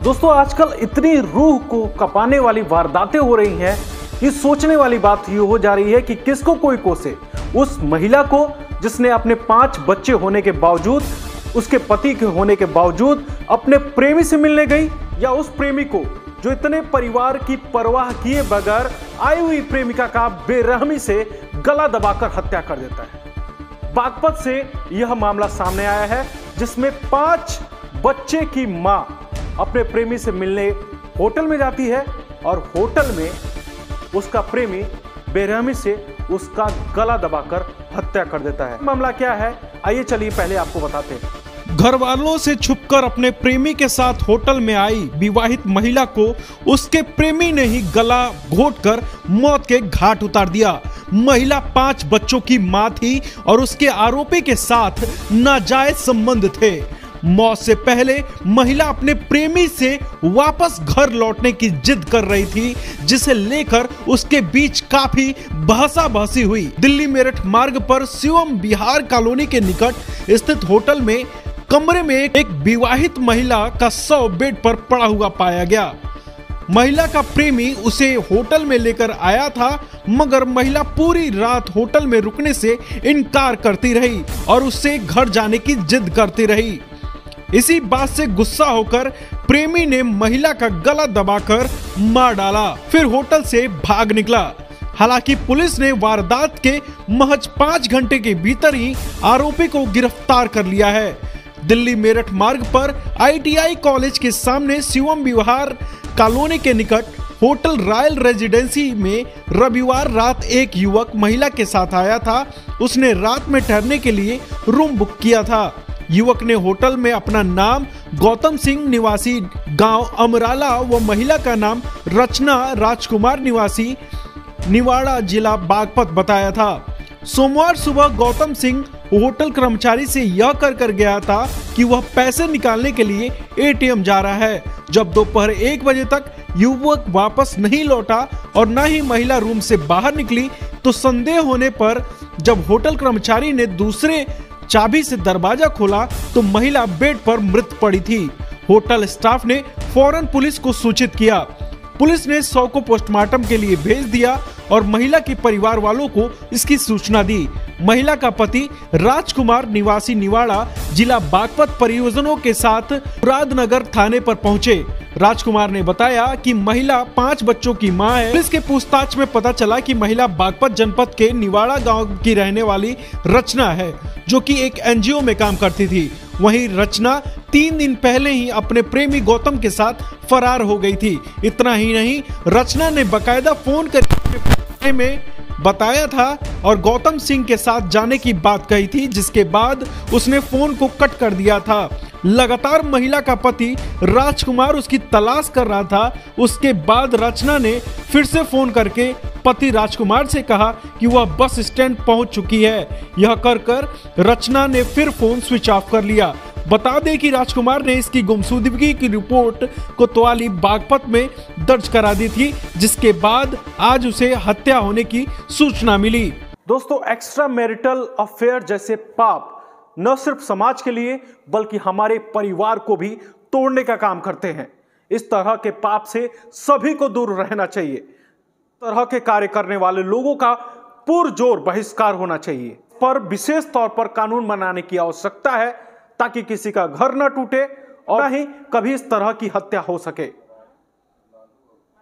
दोस्तों आजकल इतनी रूह को कपाने वाली वारदातें हो रही हैं, ये सोचने वाली बात ये हो जा रही है कि किसको कोई कोसे। उस महिला को जिसने अपने 5 बच्चे होने के बावजूद, उसके पति के होने के बावजूद अपने प्रेमी से मिलने गई, या उस प्रेमी को जो इतने परिवार की परवाह किए बगैर आई हुई प्रेमिका का बेरहमी से गला दबाकर हत्या कर देता है। बागपत से यह मामला सामने आया है जिसमें 5 बच्चे की मां अपने प्रेमी से मिलने होटल में जाती है और होटल में उसका प्रेमी बेरहमी से उसका गला दबाकर हत्या कर देता है। मामला क्या है, आइए चलिए पहले आपको बताते हैं। घर वालों से छुपकर अपने प्रेमी के साथ होटल में आई विवाहित महिला को उसके प्रेमी ने ही गला घोंटकर मौत के घाट उतार दिया। महिला 5 बच्चों की मां थी और उसके आरोपी के साथ नाजायज संबंध थे। मौत से पहले महिला अपने प्रेमी से वापस घर लौटने की जिद कर रही थी, जिसे लेकर उसके बीच काफी बहसाबहसी हुई। दिल्ली मेरठ मार्ग पर शिवम बिहार कॉलोनी के निकट स्थित होटल में कमरे में एक विवाहित महिला का शव बेड पर पड़ा हुआ पाया गया। महिला का प्रेमी उसे होटल में लेकर आया था, मगर महिला पूरी रात होटल में रुकने से इनकार करती रही और उससे घर जाने की जिद करती रही। इसी बात से गुस्सा होकर प्रेमी ने महिला का गला दबाकर मार डाला, फिर होटल से भाग निकला। हालांकि पुलिस ने वारदात के महज 5 घंटे के भीतर ही आरोपी को गिरफ्तार कर लिया है। दिल्ली मेरठ मार्ग पर ITI कॉलेज के सामने शिवम विहार कॉलोनी के निकट होटल रॉयल रेजिडेंसी में रविवार रात एक युवक महिला के साथ आया था। उसने रात में ठहरने के लिए रूम बुक किया था। युवक ने होटल में अपना नाम गौतम सिंह निवासी गांव अमराला व महिला का नाम रचना राजकुमार निवासी निवाड़ा जिला बागपत बताया था। सोमवार सुबह गौतम सिंह होटल कर्मचारी से यह कर गया था कि वह पैसे निकालने के लिए ATM जा रहा है। जब दोपहर 1 बजे तक युवक वापस नहीं लौटा और न ही महिला रूम से बाहर निकली, तो संदेह होने पर जब होटल कर्मचारी ने दूसरे चाबी से दरवाजा खोला तो महिला बेड पर मृत पड़ी थी। होटल स्टाफ ने फौरन पुलिस को सूचित किया। पुलिस ने शव को पोस्टमार्टम के लिए भेज दिया और महिला के परिवार वालों को इसकी सूचना दी। महिला का पति राजकुमार निवासी निवाड़ा जिला बागपत परियोजनों के साथ मुरादनगर थाने पर पहुंचे। राजकुमार ने बताया कि महिला 5 बच्चों की मां है। पुलिस के पूछताछ में पता चला कि महिला बागपत जनपद के निवाड़ा गांव की रहने वाली रचना है, जो कि एक NGO में काम करती थी। वहीं रचना 3 दिन पहले ही अपने प्रेमी गौतम के साथ फरार हो गई थी। इतना ही नहीं, रचना ने बकायदा फोन करके में बताया था और गौतम सिंह के साथ जाने की बात कही थी, जिसके बाद उसने फोन को कट कर दिया था। लगातार महिला का पति राजकुमार उसकी तलाश कर रहा था। उसके बाद रचना ने फिर से फोन करके पति राजकुमार से कहा कि वह बस स्टैंड पहुंच चुकी है। यह कर रचना ने फिर फोन स्विच ऑफ कर लिया। बता दें कि राजकुमार ने इसकी गुमशुदगी की रिपोर्ट कोतवाली बागपत में दर्ज करा दी थी, जिसके बाद आज उसे हत्या होने की सूचना मिली। दोस्तों, एक्स्ट्रा मैरिटल अफेयर जैसे पाप न सिर्फ समाज के लिए बल्कि हमारे परिवार को भी तोड़ने का काम करते हैं। इस तरह के पाप से सभी को दूर रहना चाहिए। इस तरह के कार्य करने वाले लोगों का पुरजोर बहिष्कार होना चाहिए। पर विशेष तौर पर कानून बनाने की आवश्यकता है, ताकि किसी का घर न टूटे और न ही कभी इस तरह की हत्या हो सके।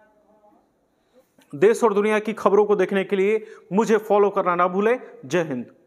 देश और दुनिया की खबरों को देखने के लिए मुझे फॉलो करना ना भूलें। जय हिंद।